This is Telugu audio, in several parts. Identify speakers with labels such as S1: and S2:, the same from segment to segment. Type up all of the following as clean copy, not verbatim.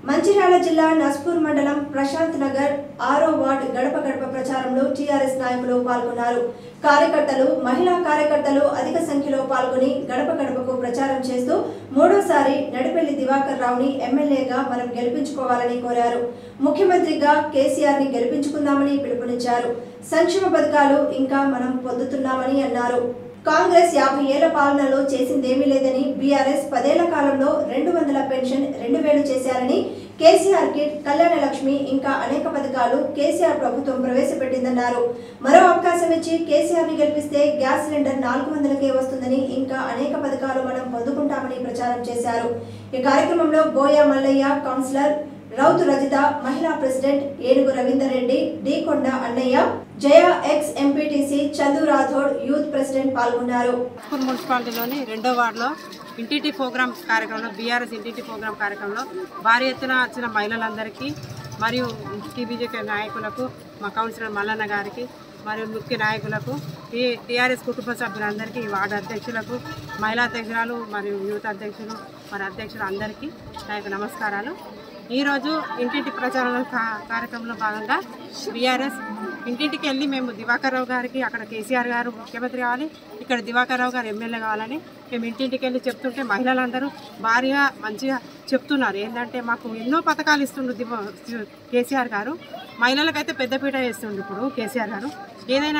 S1: మంచిర్యాల జిల్లా నస్పూర్ మండలం ప్రశాంత్ నగర్ 6వ వార్డ్ గడప గడప ప్రచారంలో టీఆర్ఎస్ నాయకులు పాల్గొన్నారు. కార్యకర్తలు, మహిళా కార్యకర్తలు అధిక సంఖ్యలో పాల్గొని గడప గడపకు ప్రచారం చేస్తూ మూడోసారి నడిపెల్లి దివాకర్ రావుని ఎమ్మెల్యేగా మనం గెలిపించుకోవాలని కోరారు. ముఖ్యమంత్రిగా కేసీఆర్ ని గెలిపించుకుందామని పిలుపునిచ్చారు. సంక్షేమ పథకాలు ఇంకా మనం పొందుతున్నామని అన్నారు. కాంగ్రెస్ 50 ఏళ్ల పాలనలో చేసిందేమీ లేదని, బీఆర్ఎస్ 10 ఏళ్ల కాలంలో 200 పెన్షన్ 2000 చేశారని, కేసీఆర్ కిట్, కళ్యాణ లక్ష్మి ఇంకా అనేక పథకాలు కేసీఆర్ ప్రభుత్వం ప్రవేశపెట్టిందన్నారు. మరో అవకాశం ఇచ్చి కేసీఆర్ ని గెలిపిస్తే గ్యాస్ సిలిండర్ 400కే వస్తుందని, ఇంకా అనేక పథకాలు మనం పొందుకుంటామని ప్రచారం చేశారు. ఈ కార్యక్రమంలో బోయా మల్లయ్య, కౌన్సిలర్ రౌతు రజిత, మహిళా president Enugu Ravinder Reddy, D Konda Annayya, Jaya, ex MPTC Chandu Rathod, youth president పాల్గొన్నారు.
S2: మున్సిపాలిటీలోని 2వ వార్డులో ఇంటింటి ప్రోగ్రామ్ కార్యక్రమంలో, బీఆర్ఎస్ ఇంటింటి ప్రోగ్రామ్ కార్యక్రమంలో భారీ ఎత్తున వచ్చిన మహిళలందరికీ మరియు టీబీజేపీ నాయకులకు, మా కౌన్సిలర్ మల్లన్న గారికి మరియు ముఖ్య నాయకులకు, టీఆర్ఎస్ కుటుంబ సభ్యులందరికీ, వార్డు అధ్యక్షులకు, మహిళా అధ్యక్షురాలు మరియు యూత్ అధ్యక్షులు మరి అధ్యక్షులు అందరికీ నా యొక్క నమస్కారాలు. ఈరోజు ఇంటింటి ప్రచారం కార్యక్రమంలో భాగంగా బీఆర్ఎస్ ఇంటింటికి వెళ్ళి మేము దివాకర్ రావు గారికి, అక్కడ కేసీఆర్ గారు ముఖ్యమంత్రి కావాలి, ఇక్కడ దివాకర్ రావు గారు ఎమ్మెల్యే కావాలని మేము ఇంటింటికి వెళ్ళి చెప్తుంటే మహిళలందరూ భారీగా మంచిగా చెప్తున్నారు. ఏంటంటే మాకు ఎన్నో పథకాలు ఇస్తుండ్రు కేసీఆర్ గారు, మహిళలకైతే పెద్దపీట వేస్తుండ్రు ఇప్పుడు కేసీఆర్ గారు. ఏదైనా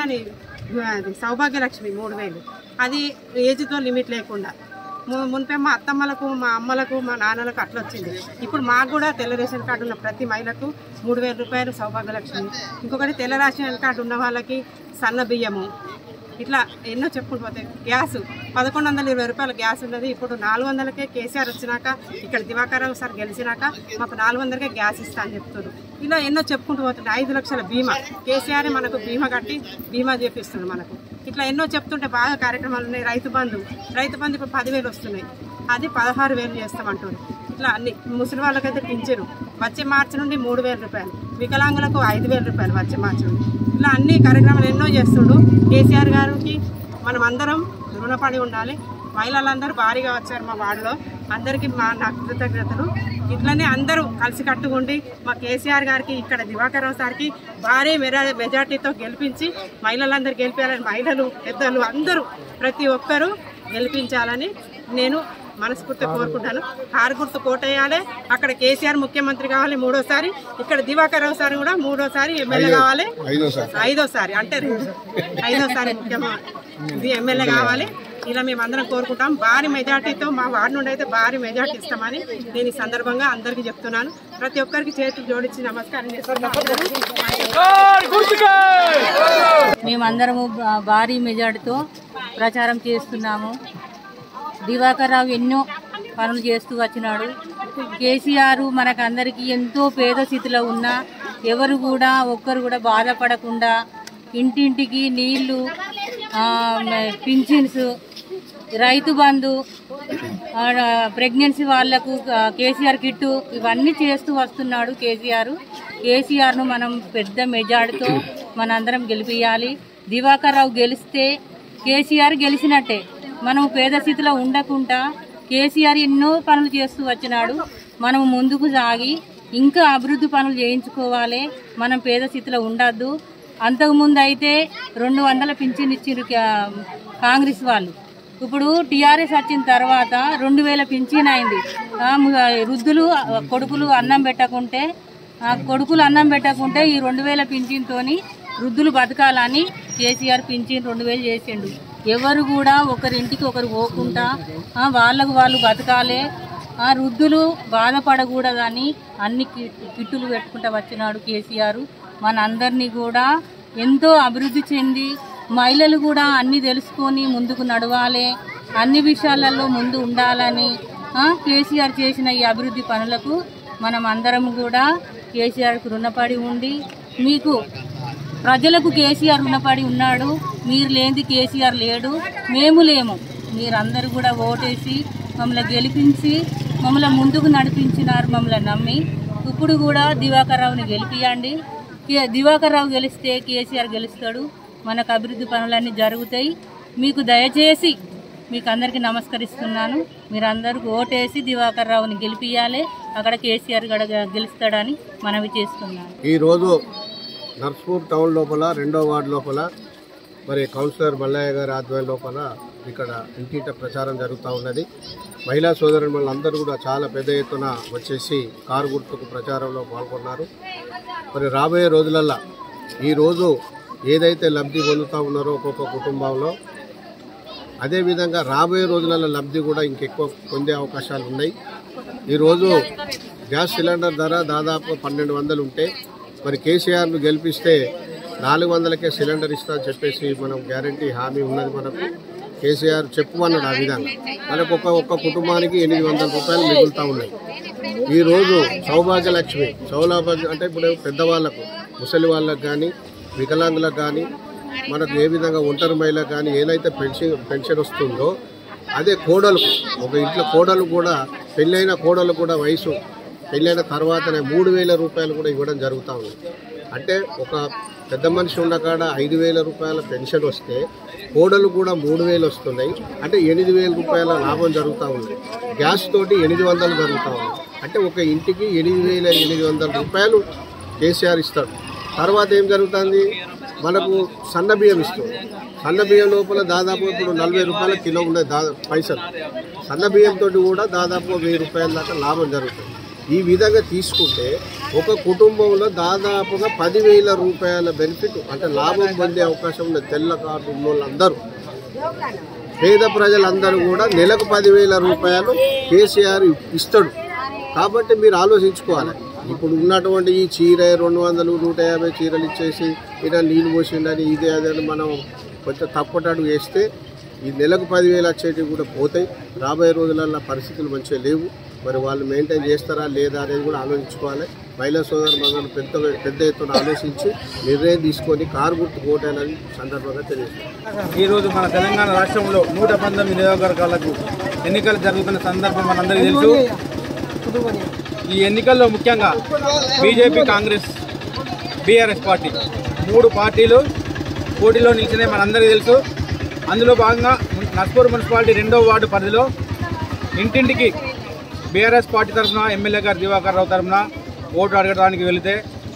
S2: సౌభాగ్య లక్ష్మి 3000, అది ఏజ్తో లిమిట్ లేకుండా. మునిపే మా అత్తమ్మలకు, మా అమ్మలకు, మా నాన్నలకు అట్లా వచ్చింది. ఇప్పుడు మాకు కూడా తెల్ల రేషన్ కార్డు ఉన్న ప్రతి మహిళకు 3000 రూపాయలు సౌభాగ్యలక్ష్మి. ఇంకొకటి తెల్ల రేషన్ కార్డు ఉన్న వాళ్ళకి సన్న బియ్యము, ఇట్లా ఎన్నో చెప్పుకుంటూ పోతాయి. గ్యాస్ 1120 రూపాయల గ్యాస్ ఉన్నది, ఇప్పుడు 400కే కేసీఆర్ వచ్చినాక, ఇక్కడ దివాకర్ రావు సార్ గెలిచినాక మాకు 400కే గ్యాస్ ఇస్తా అని చెప్తున్నారు. ఇలా ఎన్నో చెప్పుకుంటూ పోతుంది. 5 లక్షల బీమా, కేసీఆర్ మనకు బీమా కట్టి బీమా చేపిస్తుంది మనకు. ఇట్లా ఎన్నో చెప్తుంటే బాగా కార్యక్రమాలు ఉన్నాయి. రైతు బంధు ఇప్పుడు 10,000 వస్తున్నాయి, అది 16,000 చేస్తామంటున్నారు. ఇట్లా అన్ని ముసలి వాళ్ళకైతే పింఛను వచ్చే మార్చి నుండి 3,000 రూపాయలు, వికలాంగులకు 5,000 రూపాయలు వచ్చే మార్చి నుండి. ఇలా అన్ని కార్యక్రమాలు ఎన్నో చేస్తుండు కేసీఆర్ గారికి. మనం అందరం రుణపడి ఉండాలి. మహిళలందరూ భారీగా వచ్చారు మా వార్డులో, అందరికీ నా కృతజ్ఞతలు. ఇట్లనే అందరూ కలిసి కట్టుకుండి మా కేసీఆర్ గారికి, ఇక్కడ దివాకర్ రావు సార్కి భారీ మెజార్టీతో గెలిపించి మహిళలందరూ గెలిపించాలని, మహిళలు, పెద్దలు అందరూ ప్రతి ఒక్కరూ గెలిపించాలని నేను మనస్ఫూర్తిగా కోరుకుంటాను. కారు గుర్తు కోటేయాలి, అక్కడ కేసీఆర్ ముఖ్యమంత్రి కావాలి 3వసారి, ఇక్కడ దివాకర్ రావు సార్ కూడా 3వసారి ఎమ్మెల్యే కావాలి, 5వసారి అంటే 5వసారి ముఖ్యమంత్రి ఎమ్మెల్యే కావాలి. ఇలా మేమందరం కోరుకుంటాం. భారీ మెజార్టీతో మా వార్డు నుండి అయితే భారీ మెజార్టీ ఇస్తామని నేను ఈ సందర్భంగా అందరికీ చెప్తున్నాను. ప్రతి ఒక్కరికి చేతులు జోడించి నమస్కారం చేస్తున్నాను.
S3: మేమందరము భారీ మెజార్టీతో ప్రచారం చేస్తున్నాము. దివాకర్ రావు ఎన్నో పనులు చేస్తూ వచ్చినాడు. కేసీఆర్ మనకందరికీ ఎంతో పేద స్థితిలో ఉన్నా ఒక్కరు కూడా బాధపడకుండా ఇంటింటికి నీళ్లు, పింఛన్స్, రైతు బంధు, ప్రెగ్నెన్సీ వాళ్లకు కేసీఆర్ కిట్టు, ఇవన్నీ చేస్తూ వస్తున్నాడు కేసీఆర్ను మనం పెద్ద మెజార్టీతో మనందరం గెలిపియాలి. దివాకర్ రావు గెలిస్తే కేసీఆర్ గెలిచినట్టే. మనం పేద స్థితిలో ఉండకుండా కేసీఆర్ ఎన్నో పనులు చేస్తూ వచ్చినాడు. మనం ముందుకు సాగి ఇంకా అభివృద్ధి పనులు చేయించుకోవాలి. మనం పేద స్థితిలో ఉండద్దు. అంతకుముందు అయితే 200 పింఛన్ ఇచ్చారు కాంగ్రెస్ వాళ్ళు. ఇప్పుడు టీఆర్ఎస్ వచ్చిన తర్వాత 2000 పింఛన్ అయింది. వృద్ధులు కొడుకులు అన్నం పెట్టకుంటే ఈ 2000 పింఛన్తోని వృద్ధులు బతకాలని కేసీఆర్ పింఛన్ 2000 చేసిండు. ఎవరు కూడా ఒకరింటికి ఒకరు పోకుండా వాళ్ళకు వాళ్ళు బతకాలే, వృద్ధులు బాధపడకూడదని అన్ని కిట్టులు పెట్టుకుంటూ వచ్చినాడు కేసీఆర్. మనందరినీ కూడా ఎంతో అభివృద్ధి చెంది మహిళలు కూడా అన్ని తెలుసుకొని ముందుకు నడవాలి, అన్ని విషయాలలో ముందు ఉండాలని కేసీఆర్ చేసిన ఈ అభివృద్ధి పనులకు మనం అందరం కూడా కేసీఆర్కు రుణపడి ఉండి, మీకు ప్రజలకు కేసీఆర్ రుణపడి ఉన్నాడు. మీరు లేనిది కేసీఆర్ లేడు, మేము లేము. మీరందరూ కూడా ఓటేసి మమ్మల్ని గెలిపించి మమ్మల్ని ముందుకు నడిపించినారు, మమ్మల్ని నమ్మి. ఇప్పుడు కూడా దివాకర్ రావుని గెలిపియండి. దివాకర్ రావు గెలిస్తే కేసీఆర్ గెలుస్తాడు. మనకు అభివృద్ధి పనులన్నీ జరుగుతాయి. మీకు దయచేసి మీకు అందరికీ నమస్కరిస్తున్నాను. మీరందరూ ఓటేసి దివాకర్ రావుని గెలిపియాలి, అక్కడ కేసీఆర్ గెలుస్తాడని మనవి చేస్తున్నాను.
S4: ఈరోజు నర్స్పూర్ టౌన్ లోపల 2వ వార్డు లోపల మరి కౌన్సిలర్ మల్లయ్య గారి ఆధ్వర్యం లోపల ఇక్కడ ఇంటింట ప్రచారం జరుగుతూ ఉన్నది. మహిళా సోదరులు అందరూ కూడా చాలా పెద్ద ఎత్తున వచ్చేసి కారు గుర్తుకు ప్రచారంలో పాల్గొన్నారు. మరి రాబోయే రోజులల్లో ఈరోజు ఏదైతే లబ్ధి పొందుతూ ఉన్నారో ఒక్కొక్క కుటుంబంలో, అదేవిధంగా రాబోయే రోజులలో లబ్ధి కూడా ఇంకెక్కువ పొందే అవకాశాలు ఉన్నాయి. ఈరోజు గ్యాస్ సిలిండర్ ధర దాదాపు 1200 ఉంటే మరి కేసీఆర్ను గెలిపిస్తే 400కే సిలిండర్ ఇస్తా అని చెప్పేసి మనం గ్యారంటీ హామీ ఉన్నది. మనకు కేసీఆర్ చెప్పుమన్నాడు. ఆ విధంగా మనకు ఒక్క కుటుంబానికి 800 రూపాయలు మిగులుతూ ఉన్నాయి. ఈరోజు సౌభాగ్యలక్ష్మి అంటే ఇప్పుడు పెద్దవాళ్లకు, ముసలి వాళ్ళకు కానీ, వికలాంగులకు కానీ, మనకు ఏ విధంగా ఒంటరి మహిళలకు కానీ ఏదైతే పెన్షన్ వస్తుందో అదే కోడలు, ఒక ఇంట్లో కోడలు కూడా, పెళ్ళైన కోడలు కూడా వయసు పెళ్ళైన తర్వాతనే 3000 రూపాయలు కూడా ఇవ్వడం జరుగుతూ ఉంది. అంటే ఒక పెద్ద మనిషి ఉండకాడ 5000 రూపాయల పెన్షన్ వస్తే కోడలు కూడా 3000 వస్తున్నాయి. అంటే 8000 రూపాయల లాభం జరుగుతూ ఉంది. గ్యాస్ తోటి 800 జరుగుతూ ఉంది. అంటే ఒక ఇంటికి 8800 రూపాయలు కేసీఆర్ ఇస్తాడు. తర్వాత ఏం జరుగుతుంది, మనకు సన్న బియ్యం ఇస్తుంది. సన్న బియ్యం లోపల దాదాపు ఇప్పుడు 40 రూపాయల కిలో ఉండే పైసలు. సన్న బియ్యంతో కూడా దాదాపు 1000 రూపాయల దాకా లాభం జరుగుతుంది. ఈ విధంగా తీసుకుంటే ఒక కుటుంబంలో దాదాపుగా 10,000 రూపాయల బెనిఫిట్ అంటే లాభం పొందే అవకాశం ఉన్న తెల్ల కార్డు ఉన్న వాళ్ళందరూ, పేద ప్రజలందరూ కూడా నెలకు 10,000 రూపాయలు కేసీఆర్ ఇస్తాడు. కాబట్టి మీరు ఆలోచించుకోవాలి. ఇప్పుడు ఉన్నటువంటి ఈ చీర 200, 150 చీరలు ఇచ్చేసి ఇలా నీళ్ళు పోసిండని ఇదే అదే మనం కొంచెం తప్పటడు వేస్తే ఈ నెలకు 10,000 వచ్చేటివి కూడా పోతాయి. రాబోయే రోజులలో పరిస్థితులు మంచిగా లేవు. మరి వాళ్ళు మెయింటైన్ చేస్తారా లేదా అనేది కూడా ఆలోచించుకోవాలి. మహిళా సోదరు మగలు పెద్ద ఎత్తున ఆలోచించి నిర్ణయం తీసుకొని కారు గుర్తు ఓటేయాలని సందర్భంగా తెలియజేస్తారు.
S5: ఈరోజు మన తెలంగాణ రాష్ట్రంలో 119 నియోజకవర్గాలకు ఎన్నికలు జరుగుతున్న సందర్భం మనందరికీ తెలుసు. ఈ ఎన్నికల్లో ముఖ్యంగా బీజేపీ, కాంగ్రెస్, బీఆర్ఎస్ పార్టీ 3 పార్టీలు పోటీలో నిలిచినాయి మనందరికీ తెలుసు. అందులో భాగంగా నర్స్పూర్ మున్సిపాలిటీ 2వ వార్డు పరిధిలో ఇంటింటికి బీఆర్ఎస్ పార్టీ తరఫున ఎమ్మెల్యే గారు దివాకర్ రావు తరఫున ఓటు అడగడానికి వెళితే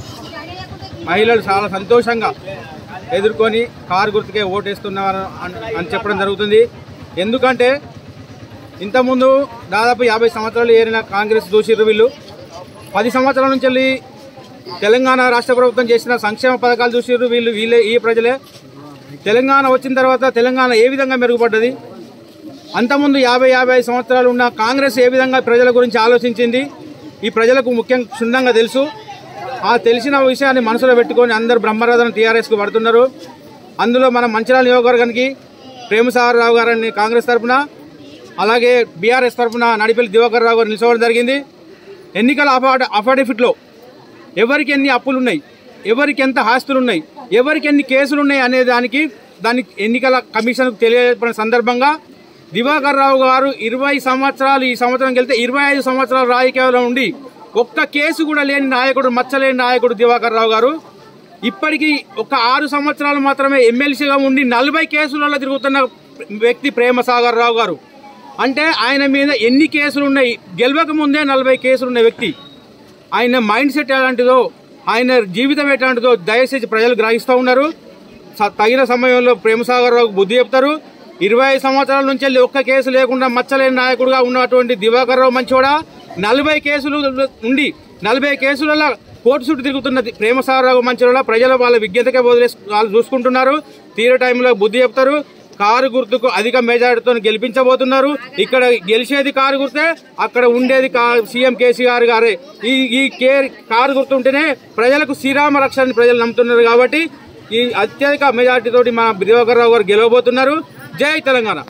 S5: మహిళలు చాలా సంతోషంగా ఎదుర్కొని కారు గుర్తుకే ఓటేస్తున్నారు అని చెప్పడం జరుగుతుంది. ఎందుకంటే ఇంతకుముందు దాదాపు 50 సంవత్సరాలు ఏరిన కాంగ్రెస్ దూషిరు. వీళ్ళు 10 సంవత్సరాల నుంచి వెళ్ళి తెలంగాణ రాష్ట్ర ప్రభుత్వం చేసిన సంక్షేమ పథకాలు చూసిర్రు. ఈ ప్రజలే తెలంగాణ వచ్చిన తర్వాత తెలంగాణ ఏ విధంగా మెరుగుపడ్డది, అంతకుముందు 50-55 సంవత్సరాలు ఉన్న కాంగ్రెస్ ఏ విధంగా ప్రజల గురించి ఆలోచించింది ఈ ప్రజలకు ముఖ్యంగా క్షుణ్ణంగా తెలుసు. ఆ తెలిసిన విషయాన్ని మనసులో పెట్టుకొని అందరూ బ్రహ్మరథం టీఆర్ఎస్కు పడుతున్నారు. అందులో మన మంచిర్యాల నియోజకవర్గానికి ప్రేమసాగర్ రావు గారిని కాంగ్రెస్ తరఫున, అలాగే బీఆర్ఎస్ తరఫున నడిపల్లి దివాకర్ రావు గారు నిలవడం జరిగింది. ఎన్నికల అఫిడవిట్లో ఎవరికి ఎన్ని అప్పులున్నాయి, ఎవరికి ఎంత ఆస్తులున్నాయి, ఎవరికి ఎన్ని కేసులున్నాయి అనే దాన్ని ఎన్నికల కమిషన్కు తెలియజేసిన సందర్భంగా దివాకర్ రావు గారు 20 సంవత్సరాలు ఈ సంవత్సరం వెళ్తే 25 సంవత్సరాలు రాజకీయాల్లో ఉండి ఒక్క కేసు కూడా లేని నాయకుడు, మచ్చలేని నాయకుడు దివాకర్ రావు గారు. ఇప్పటికీ ఒక 6 సంవత్సరాలు మాత్రమే ఎమ్మెల్సీగా ఉండి 40 కేసులలో తిరుగుతున్న వ్యక్తి ప్రేమసాగర్ రావు గారు. అంటే ఆయన మీద ఎన్ని కేసులు ఉన్నాయి, గెలవక ముందే 40 కేసులున్న వ్యక్తి. ఆయన మైండ్ సెట్ ఎలాంటిదో, ఆయన జీవితం ఎలాంటిదో దయచేసి ప్రజలు గ్రహిస్తూ ఉన్నారు. తగిన సమయంలో ప్రేమసాగర్ రావుకు బుద్ధి చెప్తారు. 20 సంవత్సరాల నుంచి వెళ్ళి ఒక్క కేసు లేకుండా మచ్చలేని నాయకుడుగా ఉన్నటువంటి దివాకర్ రావు మంచోడా, 40 కేసులు ఉండి 40 కేసులలో కోర్టు చుట్టూ తిరుగుతున్న ప్రేమసాగర్ రావు మంచోడా, ప్రజలు వాళ్ళ విజ్ఞతకే వదిలేసి వాళ్ళు చూసుకుంటున్నారు. తీర టైంలో బుద్ధి చెప్తారు. కారు గుర్తుకు అధిక మెజారిటీతో గెలిపించబోతున్నారు. ఇక్కడ గెలిచేది కారు గుర్తే, అక్కడ ఉండేది సీఎం కేసీఆర్ గారే. ఈ కారు గుర్తు ఉంటేనే ప్రజలకు శ్రీరామ రక్షణ ప్రజలు నమ్ముతున్నారు. కాబట్టి ఈ అత్యధిక మెజారిటీతోటి మన దివాకర్ రావు గారు గెలవబోతున్నారు. జై తెలంగాణ.